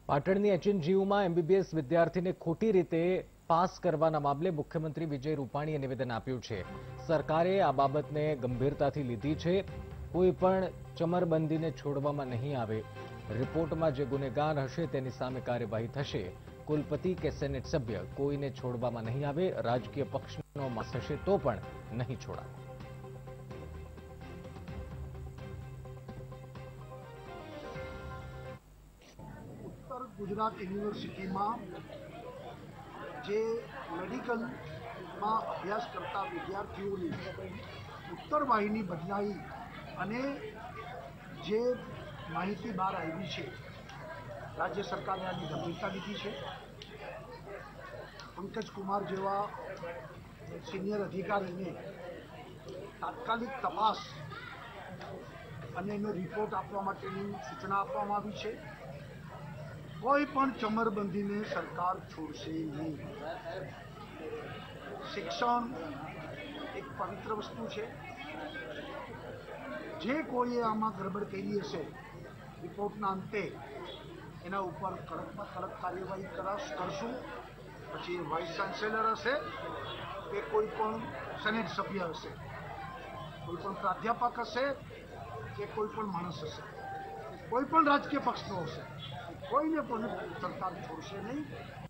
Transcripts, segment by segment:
પાટણની એચએનજીયુમાં એમબીબીએસ વિદ્યાર્થીને ખોટી રીતે પાસ કરવાના મામલે મુખ્યમંત્રી વિજય રૂપાણીએ નિવેદન આપ્યું છે। સરકારે આ બાબતને ગંભીરતાથી લીધી છે। કોઈ પણ ચમરબંધીને છોડવામાં નહીં આવે। રિપોર્ટમાં જે ગુનેગાર હશે તેની સામે કાર્યવાહી થશે। કુલપતિ કે સેનેટ સભ્ય કોઈને છોડવામાં નહીં આવે। રાજકીય પક્ષનો માસ હશે તો પણ નહીં છોડાય। उत्तर गुजरात यूनिवर्सिटी में जे मेडिकल में अभ्यास करता विद्यार्थीओं की उत्तर वाहिनी बदलाई अने जे माहिती बहार आई है राज्य सरकार ने आनी गंभीरता लीधी है। पंकज कुमार जेवा सीनियर अधिकारी ने तात्कालिक तपास अने एनो रिपोर्ट आपवा माटेनी सूचना आपवामां आवी छे। कोई पण चमरबंदी ने सरकार छोड़शे नहीं। शिक्षण एक पवित्र वस्तु है। जे कोई आमा गड़बड़ करी हशे रिपोर्टना अंते एना उपर कड़क में कड़क कार्यवाही करशुं। पछी वाइस चांसेलर हशे के कोई पण सेनेट सभ्य हशे, कोई पण प्राध्यापक हशे के कोई पण माणस हशे, कोई पण राजकीय पक्षनो हशे, कोईने पण सरकार छोड़शे नहीं।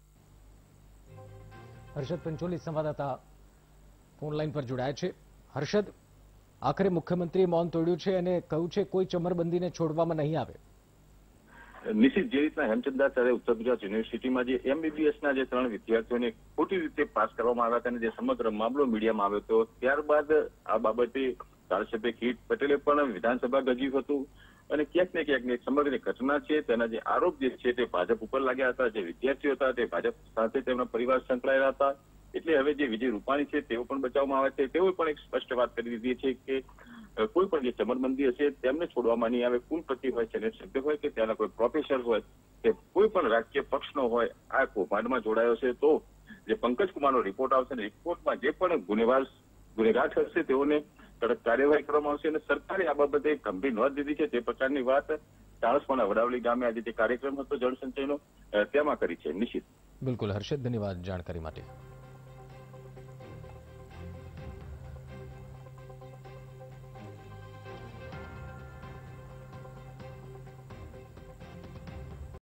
हर्षद पंचोली संवाददाता फोन लाइन पर जोड़ाया है। हर्षद, आखिर मुख्यमंत्रीए मौन तोड्યું છે અને કહ્યું છે કોઈ ચમરબંધીને છોડવામાં નહીં આવે। નિશ્ચિત જે રીતના હેમચંદ્રાચાર્ય ઉત્તર ગુજરાત યુનિવર્સિટીમાં જે એમબીબીએસના જે 3 વિદ્યાર્થીઓને ખોટી રીતે પાસ કરવામાં આવ્યા હતા અને જે સમગ્ર મામલો મીડિયામાં આવ્યો હતો ત્યારબાદ આ બાબતે ધારાસભ્ય કિરીટ પટેલે પણ વિધાનસભા ગજ્યું હતું અને ક્યાંક ને ક્યાંક સમગ્ર ઘટના છે તેના જે આરોપ જે છે તે ભાજપ ઉપર લાગ્યા હતા। જે વિદ્યાર્થીઓ હતા તે ભાજપ સાથે તેમના પરિવાર સંકળાયેલા હતા। એટલે હવે જે વિજય રૂપાણી છે તેઓ પણ બચાવવામાં આવે છે। તેઓએ પણ એક સ્પષ્ટ વાત કરી દીધી છે કે કોઈ પણ જે ચમરબંધી હશે તેમને છોડવામાં નહીં આવે। કુલપતિ હોય, સેનેટ સભ્ય હોય કે ત્યાંના કોઈ પ્રોફેસર હોય કે કોઈ પણ રાજકીય પક્ષનો હોય આ કૌભાંડમાં જોડાયો છે તો જે પંકજ કુમારનો રિપોર્ટ આવશે ને રિપોર્ટમાં જે પણ ગુનેગાર હશે તેઓને કડક કાર્યવાહી કરવામાં આવશે અને સરકારે આ બાબતે ગંભીર નોંધ લીધી છે। તે પ્રકારની વાત ચાણસ્માના વડાવલી ગામે આજે જે કાર્યક્રમ હતો જળસંચયનો તેમાં કરી છે। નિશ્ચિત બિલકુલ હર્ષદ, ધન્યવાદ જાણકારી માટે।